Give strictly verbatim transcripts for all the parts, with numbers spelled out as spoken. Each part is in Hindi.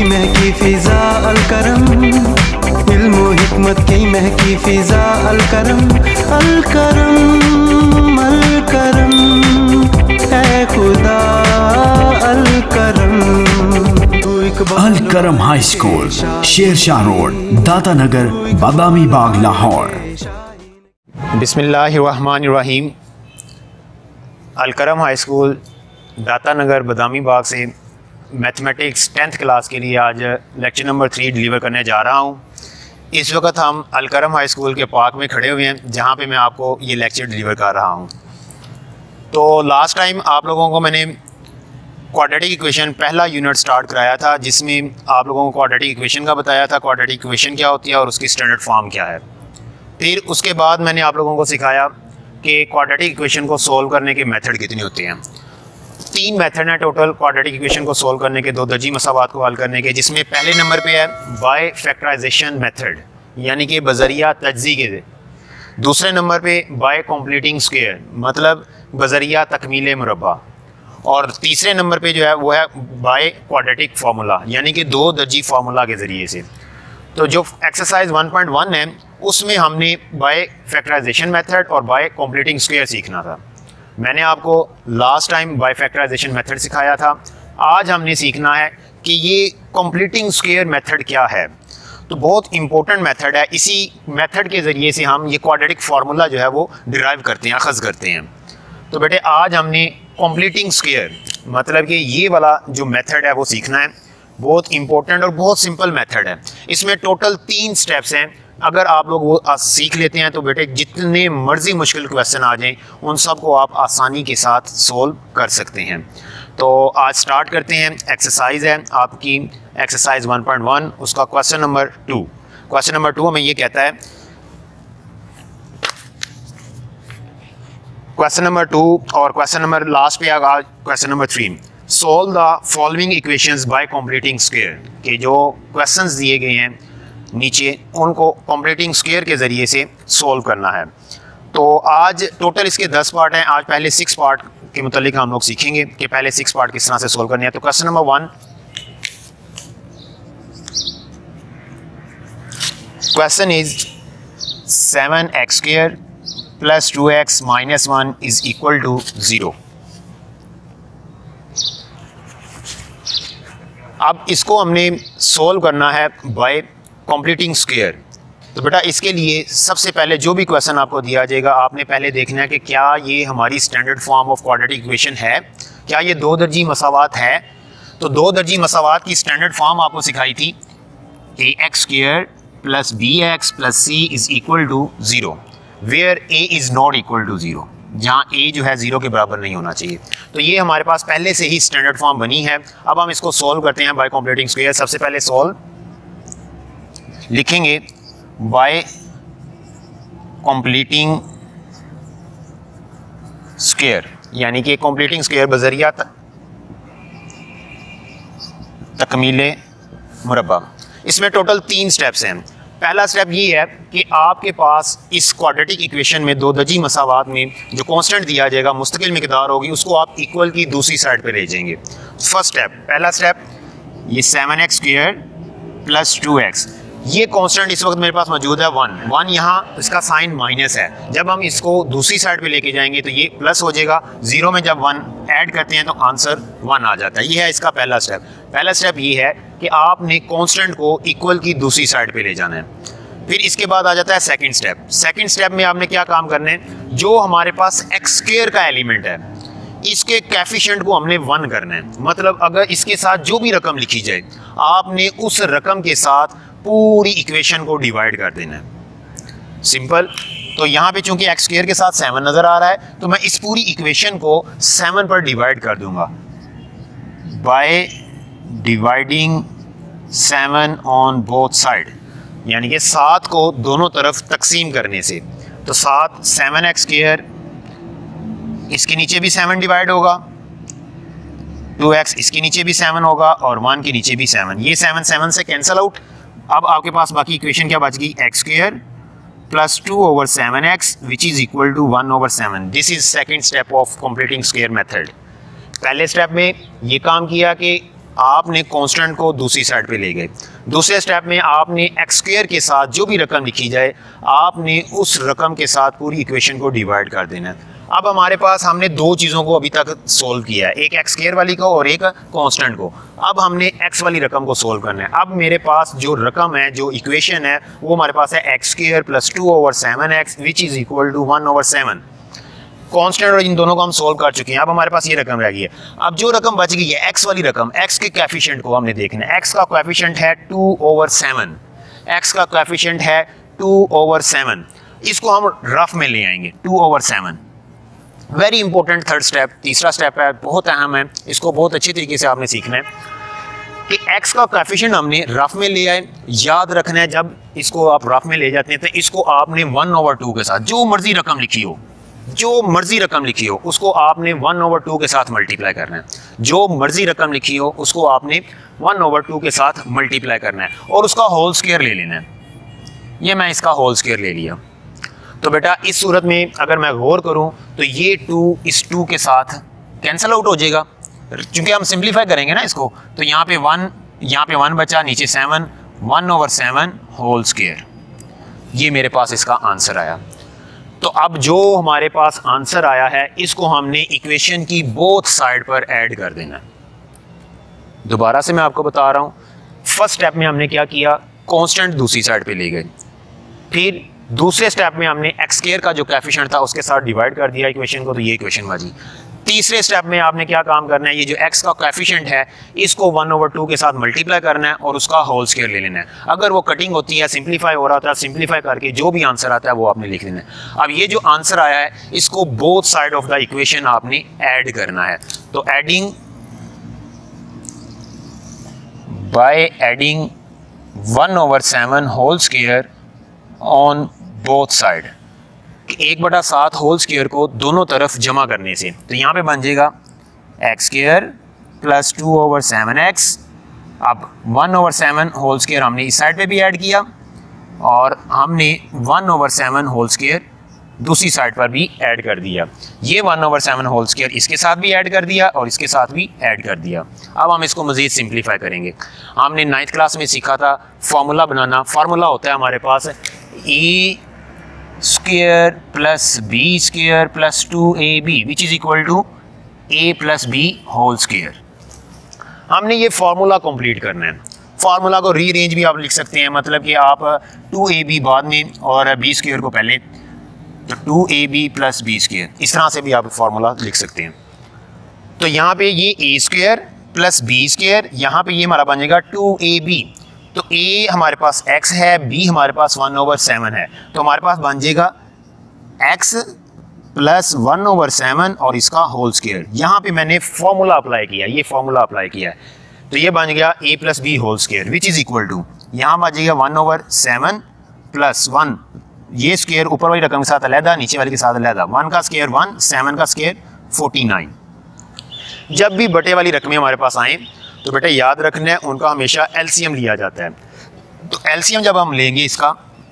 महकी फिजा अल करम, इल्म व हिकमत की महकी फिजा अल करम, अल करम अल करम ऐ खुदा अल करम। अल करम high school, Sher Shah road, दाता नगर, बादामी बाग, लाहौर। बिस्मिल्लाहिर्रहमानिर्रहीम। अल करम हाई स्कूल, दाता नगर, बादामी बाग से मैथमेटिक्स टेंथ क्लास के लिए आज लेक्चर नंबर थ्री डिलीवर करने जा रहा हूँ। इस वक्त हम अल करम हाई स्कूल के पार्क में खड़े हुए हैं, जहाँ पे मैं आपको ये लेक्चर डिलीवर कर रहा हूँ। तो लास्ट टाइम आप लोगों को मैंने क्वाड्रेटिक इक्वेशन पहला यूनिट स्टार्ट कराया था, जिसमें आप लोगों को क्वाड्रेटिक इक्वेशन का बताया था, क्वाड्रेटिक इक्वेशन क्या होती है और उसकी स्टैंडर्ड फॉर्म क्या है। फिर उसके बाद मैंने आप लोगों को सिखाया कि क्वाड्रेटिक इक्वेशन को सोल्व करने के मेथड कितने होते हैं। तीन मेथड हैं टोटल क्वाड्रेटिक इक्वेशन को सोल्व करने के, दो दर्जी मसावात को हल करने के, जिसमें पहले नंबर पे है बाय फैक्टराइजेशन मेथड, यानी कि बजरिया तज्जी के। दूसरे नंबर पे बाय कॉम्प्लीटिंग स्क्वायर, मतलब बजरिया तकमील मुरब्बा। और तीसरे नंबर पे जो है वो है बाय क्वाड्रेटिक फार्मूला, यानी कि दो दर्जी फार्मूला के ज़रिए से। तो जो एक्सरसाइज वन पॉइंट वन है उसमें हमने बाय फैक्टराइजेशन मेथड और बाय कॉम्प्लीटिंग स्क्वायर सीखना था। मैंने आपको last time by factorization method सिखाया था। आज हमने सीखना है कि ये कॉम्प्लीटिंग स्क्वायर मेथड क्या है। तो बहुत इंपॉर्टेंट मेथड है, इसी मेथड के ज़रिए से हम ये क्वाड्रेटिक फार्मूला जो है वो डिराइव करते हैं, अखज़ करते हैं। तो बेटे आज हमने कॉम्प्लीटिंग स्क्वायर मतलब कि ये वाला जो मेथड है वो सीखना है। बहुत इंपॉर्टेंट और बहुत सिंपल मेथड है। इसमें टोटल तीन स्टेप्स हैं। अगर आप लोग वो सीख लेते हैं तो बेटे जितने मर्जी मुश्किल क्वेश्चन आ जाएं उन सब को आप आसानी के साथ सोल्व कर सकते हैं। तो आज स्टार्ट करते हैं। एक्सरसाइज है आपकी एक्सरसाइज वन पॉइंट वन, उसका question number two. Question number two हमें ये कहता है, क्वेश्चन नंबर टू और क्वेश्चन नंबर लास्ट पे आगा question number three, solve the following equations by completing square. के जो क्वेश्चंस दिए गए हैं नीचे उनको कॉम्प्लीटिंग स्क्वायर के ज़रिए से सोल्व करना है। तो आज टोटल इसके दस पार्ट हैं। आज पहले सिक्स पार्ट के मुतालिक हम लोग सीखेंगे कि पहले सिक्स पार्ट किस तरह से सोल्व करने हैं। तो question number one, question is seven x square plus two x minus one is equal to zero. अब इसको हमने सोल्व करना है बाय कॉम्प्लीटिंग स्क्वायर। तो बेटा इसके लिए सबसे पहले जो भी क्वेश्चन आपको दिया जाएगा आपने पहले देखना है कि क्या ये हमारी standard form of quadratic equation है, क्या ये दो दर्जी मसावात है। तो दो दर्जी मसावात की स्टैंडर्ड फॉर्म आपको सिखाई थी, a x square plus b x plus c is equal to zero, where a is not equal to zero, जहाँ ए जो है ज़ीरो के बराबर नहीं होना चाहिए। तो ये हमारे पास पहले से ही स्टैंडर्ड फॉर्म बनी है। अब हम इसको सोल्व करते हैं बाय कॉम्प्लीटिंग स्क्वायर। सबसे पहले सोल्व लिखेंगे बाय कॉम्प्लीटिंग स्क्वायर, यानी कि कॉम्प्लीटिंग स्क्वायर बजरिया तकमीले मुरब्बा। इसमें टोटल तीन स्टेप्स हैं। पहला स्टेप ये है कि आपके पास इस क्वाड्रेटिक इक्वेशन में दो दर्जी मसावात में जो कांस्टेंट दिया जाएगा मुस्तकिल मिकदार होगी, उसको आप इक्वल की दूसरी साइड पे ले जाएंगे। फर्स्ट स्टेप, पहला स्टेप, ये seven x square plus two x, ये कांस्टेंट इस वक्त मेरे पास मौजूद है वन। वन यहाँ इसका साइन माइनस है। जब हम इसको दूसरी साइड पे लेके जाएंगे तो ये प्लस हो जाएगा। जीरो में जब वन ऐड करते हैं तो आंसर वन आ जाता है। ये है इसका पहला स्टेप। पहला स्टेप ये है कि आपने कांस्टेंट को इक्वल की दूसरी साइड पे ले जाना है। फिर इसके बाद आ जाता है सेकंड स्टेप। सेकंड स्टेप में आपने क्या काम करना है, जो हमारे पास एक्स स्क्वायर का एलिमेंट है इसके कोएफिशिएंट को हमने वन करना है। मतलब अगर इसके साथ जो भी रकम लिखी जाए आपने उस रकम के साथ पूरी इक्वेशन को डिवाइड कर देना है। सिंपल। तो यहाँ पे चूंकि एक्स स्क्वायर के साथ सेवन नजर आ रहा है तो मैं इस पूरी इक्वेशन को सेवन पर डिवाइड कर दूंगा by dividing seven on both side, यानी कि सात को दोनों तरफ तकसीम करने से। तो सात सेवन एक्स स्क्वायर, इसके नीचे भी सेवन डिवाइड होगा, टू एक्स इसके नीचे भी सेवन होगा और वन के नीचे भी सेवन। ये सेवन सेवन से कैंसल आउट। अब आपके पास बाकी इक्वेशन क्या बच गई, x square plus two over seven x which is equal to one over seven. This is second step of completing square method. पहले स्टेप में ये काम किया कि आपने कांस्टेंट को दूसरी साइड पे ले गए। दूसरे स्टेप में आपने एक्स स्क्वायर के साथ जो भी रकम लिखी जाए आपने उस रकम के साथ पूरी इक्वेशन को डिवाइड कर देना है। अब हमारे पास हमने दो चीज़ों को अभी तक सोल्व किया है, एक एक्स स्क्वायर वाली को और एक कांस्टेंट को। अब हमने एक्स वाली रकम को सोल्व करना है। अब मेरे पास जो रकम है, जो इक्वेशन है, वो हमारे पास है x square plus two over seven x which is equal to one over seven. Constant और इन दोनों को हम सोल्व कर चुके हैं। अब हमारे पास ये रकम रह गई है। अब जो रकम बच गई है एक्स वाली रकम, एक्स के कोएफिशिएंट को हमने देखना है। एक्स का कोएफिशिएंट है टू ओवर सेवन, एक्स का कोएफिशिएंट है टू ओवर सेवन। इसको हम रफ में ले आएंगे, two over seven. Very important third step, तीसरा स्टेप है, बहुत अहम है, इसको बहुत अच्छी तरीके से आपने सीखना है कि एक्स का कोएफिशिएंट हमने रफ में ले आए। याद रखना है जब इसको आप रफ में ले जाते हैं तो इसको आपने वन ओवर टू के साथ जो मर्जी रकम लिखी हो, जो मर्जी रकम लिखी हो उसको आपने वन ओवर टू के साथ मल्टीप्लाई करना है। जो मर्जी रकम लिखी हो उसको आपने वन ओवर टू के साथ मल्टीप्लाई करना है और उसका होल स्क्वायर ले लेना है। ये मैं इसका होल स्क्वायर ले लिया। तो बेटा इस सूरत में अगर मैं गौर करूं तो ये टू इस टू के साथ कैंसिल आउट हो जाएगा, क्योंकि हम सिंप्लीफाई करेंगे ना इसको। तो यहाँ पे वन, यहाँ पे वन बचा, नीचे seven, one over seven whole square. ये मेरे पास इसका आंसर आया। तो अब जो हमारे पास आंसर आया है इसको हमने इक्वेशन की बोथ साइड पर ऐड कर देना। दोबारा से मैं आपको बता रहा हूं, फर्स्ट स्टेप में हमने क्या किया, कांस्टेंट दूसरी साइड पे ले गए। फिर दूसरे स्टेप में हमने एक्स स्क्वायर का जो कोएफिशिएंट था उसके साथ डिवाइड कर दिया इक्वेशन को, तो ये इक्वेशन बची। तीसरे स्टेप में आपने क्या काम करना है, ये जो एक्स का कोएफिशिएंट है इसको वन ओवर टू के साथ मल्टीप्लाई करना है और उसका होल स्क्वायर ले लेना है। अगर वो कटिंग होती है, सिंप्लीफाई हो रहा था, सिंप्लीफाई करके जो भी आंसर आता है वो आपने लिख लेना है। अब ये जो आंसर आया है इसको both side of the equation आपने ऐड करना है। तो adding by adding one over seven whole square on both side, एक बटा सात होल स्क्वायर को दोनों तरफ जमा करने से, तो यहाँ पे बन जाएगा x square plus two over seven x. अब one over seven whole square हमने इस साइड पे भी ऐड किया और हमने one over seven whole square दूसरी साइड पर भी ऐड कर दिया। ये one over seven whole square इसके साथ भी ऐड कर दिया और इसके साथ भी ऐड कर दिया। अब हम इसको मज़ीद सिंप्लीफाई करेंगे। हमने नाइन्थ क्लास में सीखा था फार्मूला बनाना। फार्मूला होता है हमारे पास a square plus b square plus two a b which is equal to a plus b whole square. हमने ये फार्मूला कंप्लीट करना है। फार्मूला को रीअरेंज भी आप लिख सकते हैं, मतलब कि आप टू ए बी बाद में और बी स्क्वायर को पहले, तो two a b plus b square, इस तरह से भी आप फार्मूला लिख सकते हैं। तो यहाँ पे ये a square plus b square, यहाँ पे ये हमारा बन जाएगा टू ए बी। तो a हमारे पास x है, b हमारे पास वन ओवर सेवन है, तो हमारे पास बन जाएगा x plus one over seven और इसका होल स्क्वायर। यहाँ पे मैंने फॉर्मूला अप्लाई किया, ये फॉर्मूला अप्लाई किया है, तो ये बन गया a plus b whole square which is equal to, यहाँ बन जाएगा one over seven plus one, ये स्क्वायर ऊपर वाली रकम के साथ अलहदा, नीचे वाले के साथ अलहदा, वन का स्क्वायर वन, सेवन का स्क्वायर फोर्टी नाइन। जब भी बटे वाली रकमें हमारे पास आए तो बेटा याद रखना है उनका हमेशा एलसीएम लिया जाता है। तो एलसीएम जब हम लेंगे इसका,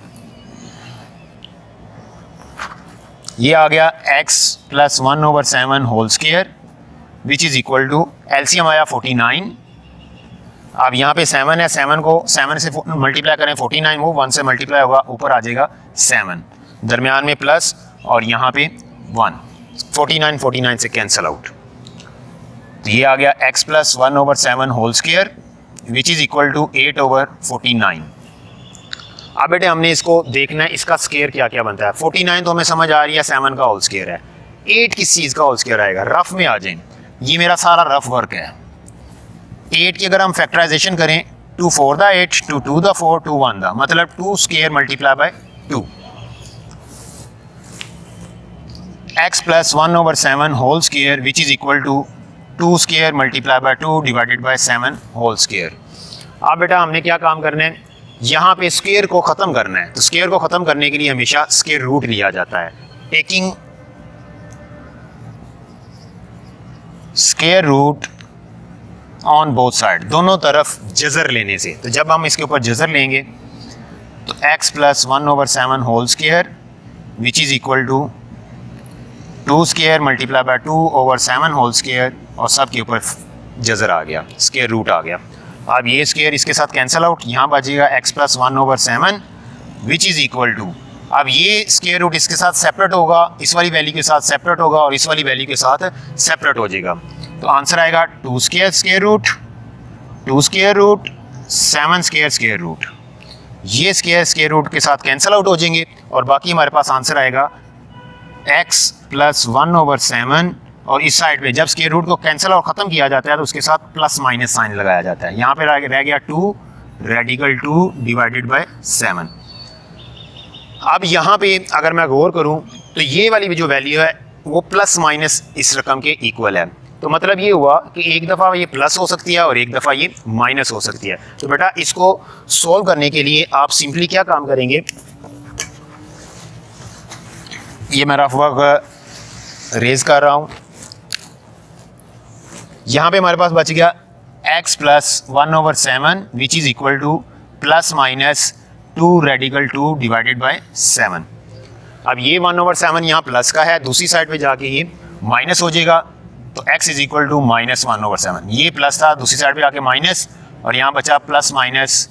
ये आ गया x plus one over seven whole square which is equal to, LCM आया फोर्टी नाइन। अब यहाँ पे सेवन है, सेवन को सेवन से मल्टीप्लाई करें फोर्टी नाइन, वो वन से मल्टीप्लाई होगा, ऊपर आ जाएगा सेवन, दरमियान में प्लस और यहाँ पे one, forty nine forty nine से कैंसिल आउट। तो ये आ गया x plus one over seven whole square which is equal to eight over forty nine. अब बेटे हमने इसको देखना है इसका स्क्वायर क्या क्या बनता है। फोर्टी नाइन तो हमें समझ आ रही है सेवन का होल स्क्वायर है, एट किस चीज़ का होल स्क्वायर आएगा, रफ में आ जाए, ये मेरा सारा रफ वर्क है। एट की अगर हम फैक्टराइजेशन करें, two four the eight, two two the four, two one the, मतलब two square multiply by two, x plus one over seven whole square which is equal to two square multiply by two divided by seven whole square. अब बेटा हमने क्या काम करना है, यहाँ पे स्क्वायर को ख़त्म करना है। तो स्क्वायर को ख़त्म करने के लिए हमेशा स्क्वायर रूट लिया जाता है, taking square root on both side, दोनों तरफ जज़र लेने से। तो जब हम इसके ऊपर जज़र लेंगे तो x plus one over seven whole square which is equal to two square multiply by two over seven whole square और सब के ऊपर जजर आ गया, स्क्वायर रूट आ गया। अब ये स्क्वायर इसके साथ कैंसिल आउट, यहाँ बचेगा x plus one over seven which is equal to, अब ये स्क्वायर रूट इसके साथ सेपरेट होगा, इस वाली वैल्यू के साथ सेपरेट होगा और इस वाली वैल्यू के साथ सेपरेट हो जाएगा। तो आंसर आएगा two square square root, two square root, seven square square root. ये स्क्वायर स्क्वायर रूट के साथ कैंसिल आउट हो जाएंगे और बाकी हमारे पास आंसर आएगा x plus one over seven, और इस साइड पे जब स्क्वायर रूट को कैंसिल और ख़त्म किया जाता है तो उसके साथ प्लस माइनस साइन लगाया जाता है। यहाँ पे रह गया two radical two divided by seven. अब यहाँ पे अगर मैं गौर करूँ तो ये वाली जो वैल्यू है वो प्लस माइनस इस रकम के इक्वल है। तो मतलब ये हुआ कि एक दफ़ा ये प्लस हो सकती है और एक दफ़ा ये माइनस हो सकती है। तो बेटा इसको सॉल्व करने के लिए आप सिंपली क्या काम करेंगे, ये मैं रफ वर्क रेज कर रहा हूँ। यहाँ पे हमारे पास बच गया x plus one over seven which is equal to plus minus two radical two divided by seven. अब ये वन ओवर सेवन यहाँ प्लस का है, दूसरी साइड पे जाके ये माइनस हो जाएगा, तो x is equal to minus one over seven. ये प्लस था, दूसरी साइड पे आके माइनस, और यहाँ बचा plus minus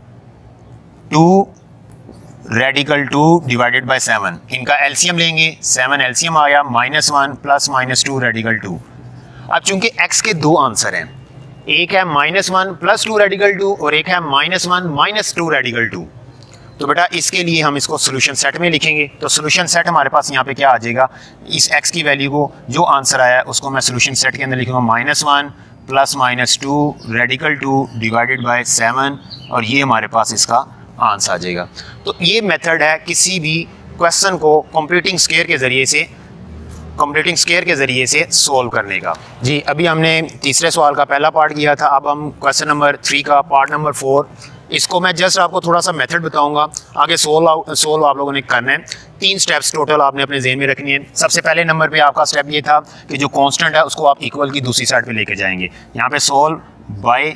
two radical two divided by seven. इनका एलसीएम लेंगे, सेवन एलसीएम आया, minus one plus minus two radical two. अब चूंकि x के दो आंसर हैं, एक है minus one plus two radical two और एक है minus one minus two radical two, तो बेटा इसके लिए हम इसको सोल्यूशन सेट में लिखेंगे। तो सोल्यूशन सेट हमारे पास यहाँ पे क्या आ जाएगा, इस x की वैल्यू को जो आंसर आया उसको मैं सोल्यूशन सेट के अंदर लिखूंगा minus one plus minus two radical two divided by seven, और ये हमारे पास इसका आंसर आ जाएगा। तो ये मेथड है किसी भी क्वेश्चन को कंप्यूटिंग स्क्वायर के ज़रिए से कंप्यूटिंग स्क्वायर के ज़रिए से सोल्व करने का। जी अभी हमने तीसरे सवाल का पहला पार्ट किया था, अब हम क्वेश्चन नंबर थ्री का पार्ट नंबर फोर, इसको मैं जस्ट आपको थोड़ा सा मेथड बताऊंगा, आगे सोल्व सोल्व आप लोगों ने करना है। तीन स्टेप्स टोटल आपने अपने ज़हन में रखनी है। सबसे पहले नंबर पे आपका स्टेप ये था कि जो कांस्टेंट है उसको आप इक्वल की दूसरी साइड पे लेके जाएंगे। यहाँ पे solve by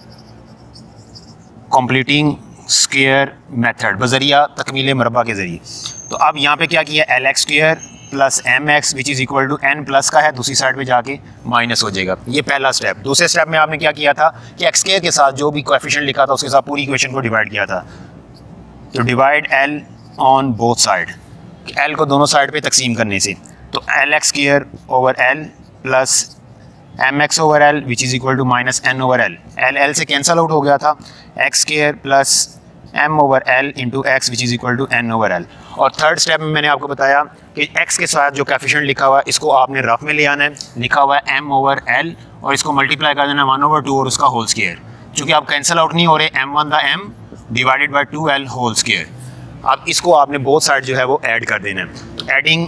completing square method बजरिया तकमील मरबा के ज़रिए। तो अब यहाँ पे क्या किया, l x square plus m x which is equal to n plus का है, दूसरी साइड पे जाके माइनस हो जाएगा। ये पहला स्टेप। दूसरे स्टेप में आपने क्या किया था कि एक्स स्क्वायर के साथ जो भी कोएफिशिएंट लिखा था उसके साथ पूरी इक्वेशन को डिवाइड किया था। तो divide l on both side, l को दोनों साइड पे तकसीम करने से, तो l x square over l plus m x over l which is equal to minus n over l, l l से कैंसल आउट हो गया था, x square plus m over l into x which is equal to n over l. और थर्ड स्टेप में मैंने आपको बताया कि x के साथ जो कोएफिशिएंट लिखा हुआ है इसको आपने रफ में ले आना है, लिखा हुआ है m ओवर l और इसको मल्टीप्लाई कर देना वन ओवर टू और उसका होल स्क्वायर। चूँकि आप कैंसिल आउट नहीं हो रहे, m one the m divided by two l whole square. अब इसको आपने बोथ साइड जो है वो ऐड कर देना है। तो adding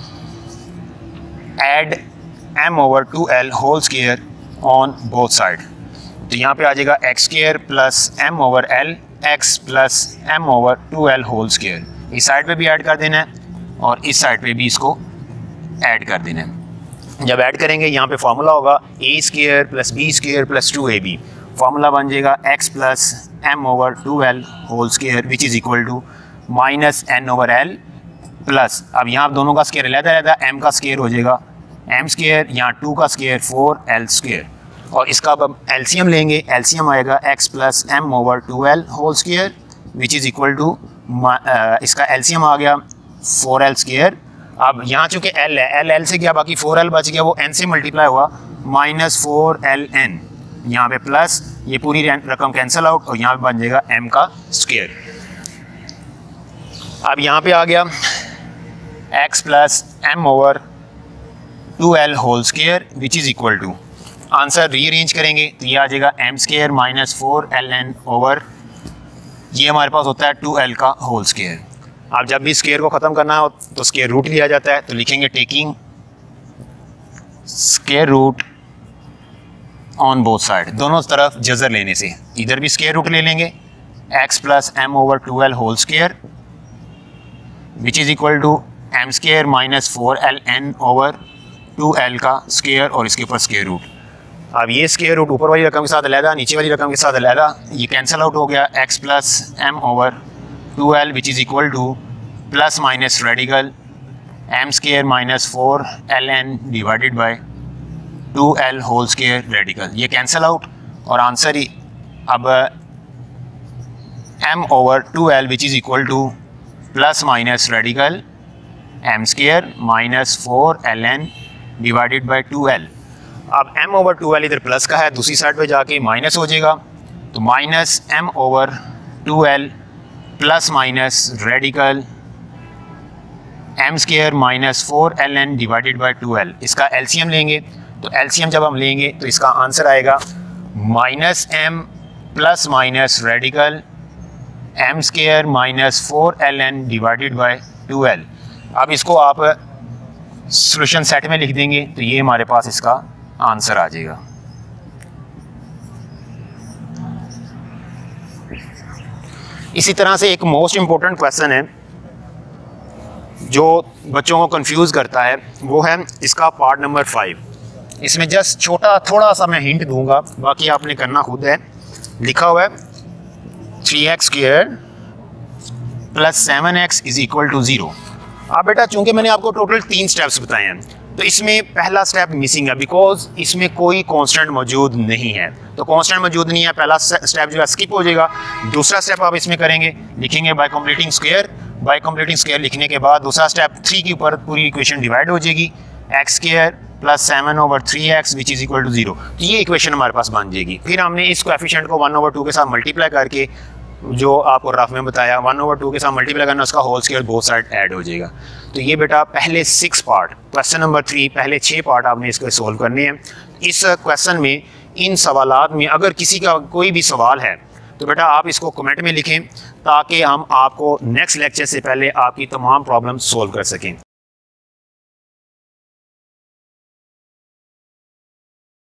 add m over two l whole square on both side, तो यहाँ पे आ जाएगा x square plus m over l x plus m over two l whole square. इस साइड पे भी ऐड कर देना है और इस साइड पे भी इसको ऐड कर देना है। जब ऐड करेंगे यहाँ पे फार्मूला होगा a square plus b square plus two a b, formula बन जाएगा x plus m over two l whole square which is equal to minus n over l plus, अब यहाँ दोनों का स्क्वायर रहता रहता है, एम का स्क्वायर हो जाएगा एम स्क्वायर, यहाँ टू का स्क्वायर फोर एल स्क्वायर, और इसका अब एलसीएम लेंगे, एलसीएम आएगा x plus m over two l whole square which is equal to, इसका एलसीएम आ गया फोर एल स्क्वायर। अब यहाँ चूँकि एल है, एल एल से गया, बाकी फोर एल बच गया, वो एन से मल्टीप्लाई हुआ, माइनस फोर एल एन, यहाँ पे प्लस, ये पूरी रकम कैंसिल आउट और यहाँ पे बन जाएगा एम का स्क्वायर। अब यहाँ पे आ गया x plus m over two l whole square which is equal to, answer rearrange करेंगे तो ये आ जाएगा m square minus four l n over, ये हमारे पास होता है टू एल का होल स्क्वायर। अब जब भी स्क्वायर को ख़त्म करना हो तो स्क्वायर रूट लिया जाता है, तो लिखेंगे taking square root on both side, दोनों तरफ जजर लेने से इधर भी स्क्वायर रूट ले लेंगे, x plus m over two l whole square which is equal to m square minus four l n over two l का स्क्वायर और इसके ऊपर स्क्वायर रूट। अब ये स्क्वायर रूट ऊपर वाली रकम के साथ अलहदा, नीचे वाली रकम के साथ अलहदा, ये कैंसिल आउट हो गया, x plus m over two l which is equal to plus minus radical m square minus four l n divided by two l whole square radical, ये कैंसिल आउट और आंसर ही अब m over two l which is equal to plus minus radical m square minus four l n divided by two l. अब m ओवर टू एल इधर प्लस का है, दूसरी साइड पे जाके माइनस हो जाएगा, तो minus m over two l plus minus radical m square minus four l n divided by two l. इसका एलसीएम लेंगे, तो एलसीएम जब हम लेंगे तो इसका आंसर आएगा minus m plus minus radical m square minus four l n divided by two l. अब इसको आप सॉल्यूशन सेट में लिख देंगे तो ये हमारे पास इसका आंसर आ जाएगा। इसी तरह से एक मोस्ट इम्पोर्टेंट क्वेश्चन है जो बच्चों को कंफ्यूज करता है, वो है इसका पार्ट नंबर फाइव। इसमें जस्ट छोटा थोड़ा सा मैं हिंट दूंगा, बाकी आपने करना खुद है। लिखा हुआ है three x square plus seven x is equal to zero. अब बेटा चूंकि मैंने आपको टोटल तीन स्टेप्स बताए हैं, तो इसमें पहला स्टेप मिसिंग है बिकॉज इसमें कोई कांस्टेंट मौजूद नहीं है, तो कांस्टेंट मौजूद नहीं है, पहला स्टेप जो है स्किप हो जाएगा। दूसरा स्टेप आप इसमें करेंगे, लिखेंगे by completing square, by completing square लिखने के बाद दूसरा स्टेप थ्री के ऊपर पूरी इक्वेशन डिवाइड हो जाएगी, x square plus seven over three x which is equal to zero, तो ये इक्वेशन हमारे पास बन जाएगी। फिर हमने इस कोएफिशिएंट को वन ओवर टू के साथ मल्टीप्लाई करके, जो आपको रफ में बताया, वन ओवर टू के साथ मल्टीप्लाई करना, उसका whole square both side add हो जाएगा। तो ये बेटा पहले six part, question number three, पहले छः पार्ट आपने इसको सोल्व करने हैं। इस क्वेश्चन में इन सवालात में अगर किसी का कोई भी सवाल है तो बेटा आप इसको कमेंट में लिखें ताकि हम आपको नेक्स्ट लेक्चर से पहले आपकी तमाम प्रॉब्लम सोल्व कर सकें।